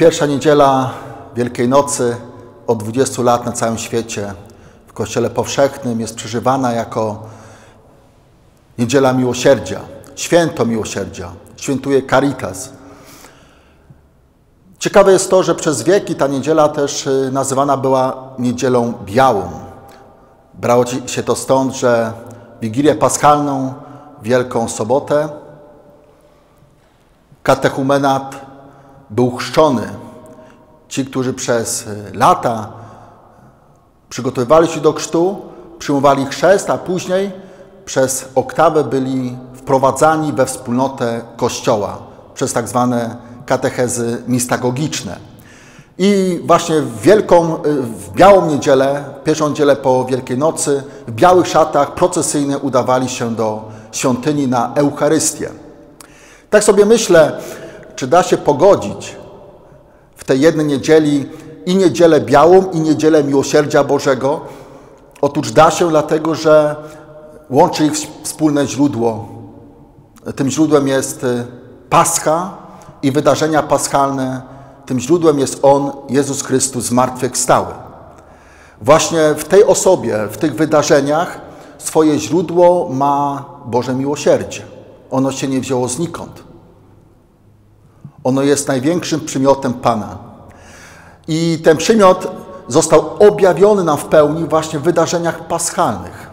Pierwsza niedziela Wielkiej Nocy od 20 lat na całym świecie w Kościele Powszechnym jest przeżywana jako Niedziela Miłosierdzia, Święto Miłosierdzia, świętuje Caritas. Ciekawe jest to, że przez wieki ta niedziela też nazywana była Niedzielą Białą. Brało się to stąd, że Wigilię Paschalną, Wielką Sobotę, katechumenat był chrzczony. Ci, którzy przez lata przygotowywali się do chrztu, przyjmowali chrzest, a później przez oktawę byli wprowadzani we wspólnotę Kościoła przez tak zwane katechezy mistagogiczne. I właśnie w białą niedzielę, pierwszą niedzielę po Wielkiej Nocy, w białych szatach procesyjnie udawali się do świątyni na Eucharystię. Tak sobie myślę, czy da się pogodzić w tej jednej niedzieli i Niedzielę Białą, i Niedzielę Miłosierdzia Bożego? Otóż da się, dlatego że łączy ich wspólne źródło. Tym źródłem jest Pascha i wydarzenia paschalne. Tym źródłem jest On, Jezus Chrystus, zmartwychwstały. Właśnie w tej osobie, w tych wydarzeniach swoje źródło ma Boże miłosierdzie. Ono się nie wzięło znikąd. Ono jest największym przymiotem Pana. I ten przymiot został objawiony nam w pełni właśnie w wydarzeniach paschalnych.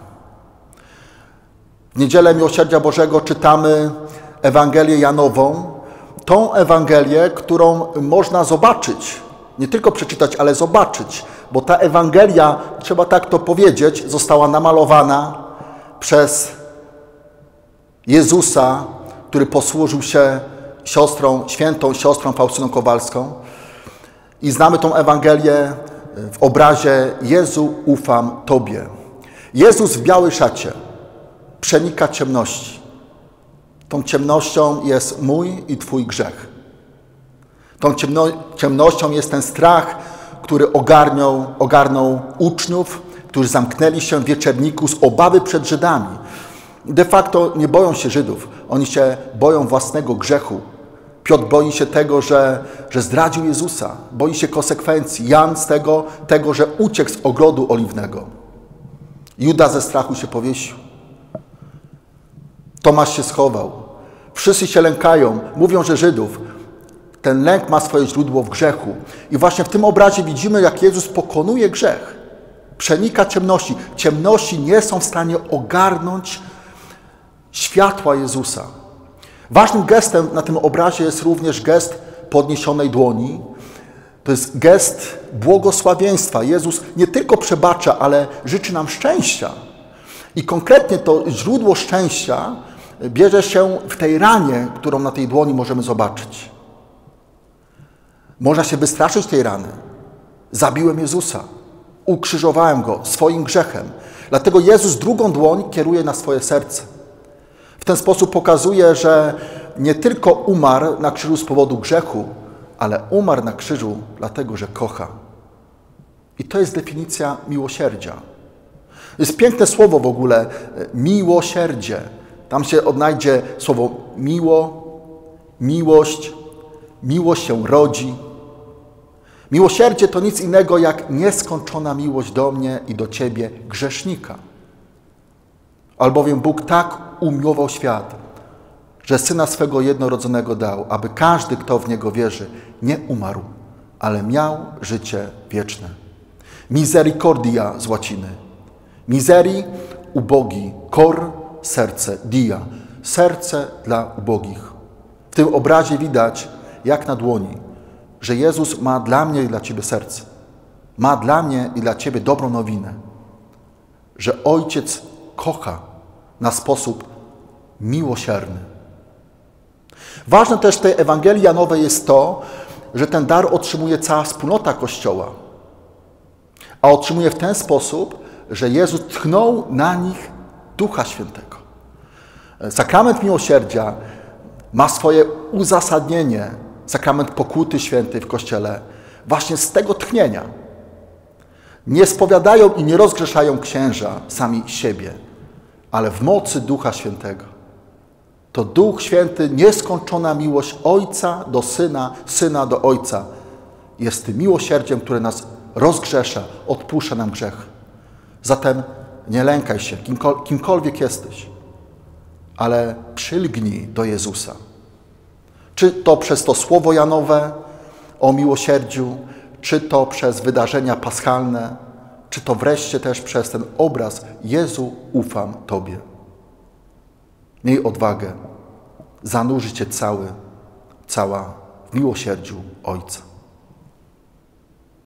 W Niedzielę Miłosierdzia Bożego czytamy Ewangelię Janową, tą Ewangelię, którą można zobaczyć, nie tylko przeczytać, ale zobaczyć, bo ta Ewangelia, trzeba tak to powiedzieć, została namalowana przez Jezusa, który posłużył się świętą siostrą Faustyną Kowalską. I znamy tą Ewangelię w obrazie Jezu, ufam Tobie. Jezus w białej szacie przenika ciemności. Tą ciemnością jest mój i Twój grzech. Tą ciemnością jest ten strach, który ogarnął uczniów, którzy zamknęli się w wieczerniku z obawy przed Żydami. De facto nie boją się Żydów, oni się boją własnego grzechu. Piotr boi się tego, że zdradził Jezusa, boi się konsekwencji. Jan z tego, że uciekł z ogrodu oliwnego. Juda ze strachu się powiesił. Tomasz się schował. Wszyscy się lękają, mówią, że Żydów. Ten lęk ma swoje źródło w grzechu. I właśnie w tym obrazie widzimy, jak Jezus pokonuje grzech. Przenika ciemności. Ciemności nie są w stanie ogarnąć światła Jezusa. Ważnym gestem na tym obrazie jest również gest podniesionej dłoni. To jest gest błogosławieństwa. Jezus nie tylko przebacza, ale życzy nam szczęścia. I konkretnie to źródło szczęścia bierze się w tej ranie, którą na tej dłoni możemy zobaczyć. Można się wystraszyć tej rany. Zabiłem Jezusa. Ukrzyżowałem Go swoim grzechem. Dlatego Jezus drugą dłoń kieruje na swoje serce. W ten sposób pokazuje, że nie tylko umarł na krzyżu z powodu grzechu, ale umarł na krzyżu dlatego, że kocha. I to jest definicja miłosierdzia. Jest piękne słowo w ogóle, miłosierdzie. Tam się odnajdzie słowo miło, miłość, miłość się rodzi. Miłosierdzie to nic innego jak nieskończona miłość do mnie i do Ciebie, grzesznika. Albowiem Bóg tak umiłował świat, że Syna swego jednorodzonego dał, aby każdy, kto w Niego wierzy, nie umarł, ale miał życie wieczne. Misericordia z łaciny. Miseri, ubogi, cor, serce, dia, serce dla ubogich. W tym obrazie widać, jak na dłoni, że Jezus ma dla mnie i dla Ciebie serce. Ma dla mnie i dla Ciebie dobrą nowinę, że Ojciec kocha na sposób miłosierny. Ważne też w tej Ewangelii Janowej jest to, że ten dar otrzymuje cała wspólnota Kościoła. A otrzymuje w ten sposób, że Jezus tchnął na nich Ducha Świętego. Sakrament miłosierdzia ma swoje uzasadnienie, sakrament pokuty świętej w Kościele, właśnie z tego tchnienia. Nie spowiadają i nie rozgrzeszają księża sami siebie, ale w mocy Ducha Świętego. To Duch Święty, nieskończona miłość Ojca do Syna, Syna do Ojca jest tym miłosierdziem, które nas rozgrzesza, odpuszcza nam grzech. Zatem nie lękaj się, kimkolwiek jesteś, ale przylgnij do Jezusa. Czy to przez to słowo Janowe o miłosierdziu, czy to przez wydarzenia paschalne, czy to wreszcie też przez ten obraz Jezu, ufam Tobie. Miej odwagę zanurzyć się cała w miłosierdziu Ojca.